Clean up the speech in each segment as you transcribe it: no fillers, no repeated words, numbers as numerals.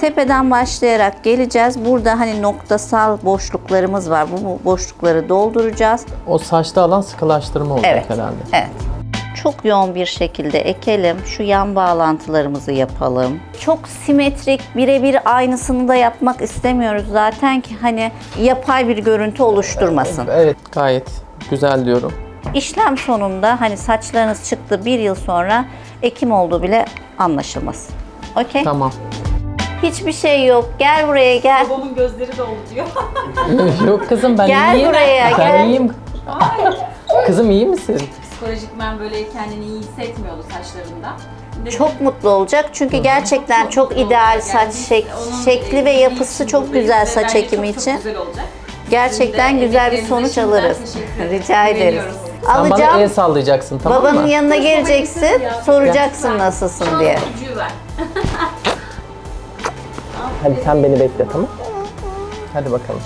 Tepeden başlayarak geleceğiz. Burada hani noktasal boşluklarımız var. Bu boşlukları dolduracağız. O saçta alan sıkılaştırma olacak Evet. herhalde. Evet. Çok yoğun bir şekilde ekelim. Şu yan bağlantılarımızı yapalım. Çok simetrik, birebir aynısını da yapmak istemiyoruz zaten ki hani yapay bir görüntü oluşturmasın. Evet, gayet güzel diyorum. İşlem sonunda hani saçlarınız çıktı, bir yıl sonra ekim olduğu bile anlaşılmasın. Okey? Tamam. Hiçbir şey yok. Gel buraya gel. Babamın gözleri doldu diyor. Yok kızım, ben Gel iyiyim. buraya, Ben gel. iyiyim. Kızım iyi misin? Psikolojikmen böyle kendini iyi hissetmiyordu saçlarında. Çok mutlu olacak çünkü gerçekten çok ideal saç şekli ve yapısı çok güzel saç ekimi için. Çok güzel olacak. Gerçekten güzel bir sonuç alırız. Rica ederiz. Sen bana el Alacağım. sallayacaksın, tamam mı? Babanın yanına geleceksin, soracaksın nasılsın diye. Ucuyu ver. Hadi sen beni bekle, tamam? Hadi bakalım.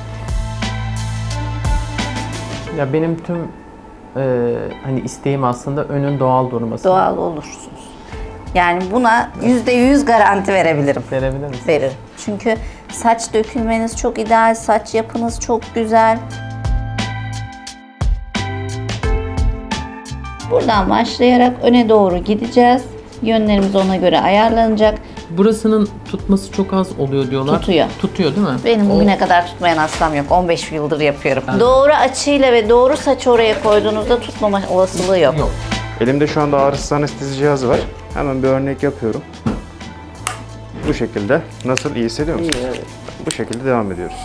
Ya benim tüm hani isteğim aslında önün doğal durması. Doğal olursunuz. Yani buna %100 garanti verebilirim. Verebilir misin? Veririm. Çünkü saç dökülmeniz çok ideal, saç yapınız çok güzel. Buradan başlayarak öne doğru gideceğiz. Yönlerimiz ona göre ayarlanacak. Burasının tutması çok az oluyor diyorlar. Tutuyor. Tutuyor değil mi? Benim bugüne kadar tutmayan hastam yok. 15 yıldır yapıyorum. Doğru açıyla ve doğru saçı oraya koyduğunuzda tutmama olasılığı yok. Yok. Elimde şu anda ağrısız anestezi cihazı var. Hemen bir örnek yapıyorum. Bu şekilde. Nasıl, iyi hissediyor musun? İyi, evet. Bu şekilde devam ediyoruz.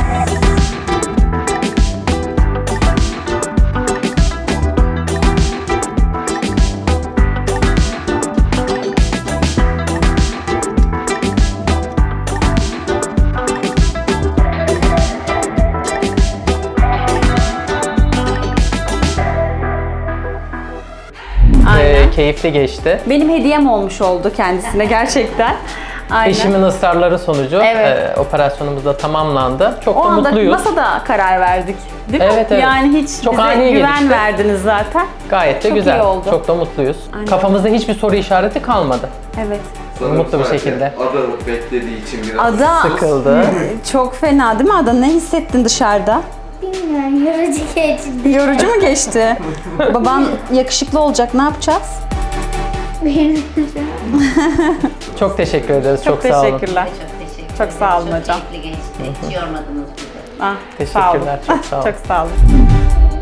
Keyifli geçti. Benim hediyem olmuş oldu kendisine gerçekten. Aynen. Eşimin ısrarları sonucu Evet. operasyonumuz da tamamlandı. Çok O da anda mutluyuz. masada karar verdik. Değil mi? Evet, evet. Yani hiç Çok bize ani güven gelişti. verdiniz zaten. Gayet de Çok güzel. iyi oldu. Çok da mutluyuz. Aynen. Kafamızda hiçbir soru işareti kalmadı. Evet. Mutlu bir şekilde. Ada beklediği için biraz Ada Sıkıldı. çok fena değil mi Ada? Ne hissettin dışarıda? Bilmiyorum, yorucu geçti. Yorucu mu geçti? Baban yakışıklı olacak. Ne yapacağız? Bilmiyorum. Çok teşekkür ederiz. Çok, sağ olun. teşekkürler. Çok teşekkür Çok sağ olun Çok hocam. keyifli geçti. Hiç yormadınız bizi. Ah, sağ olun. Teşekkürler. Çok sağ olun. Çok sağ olun.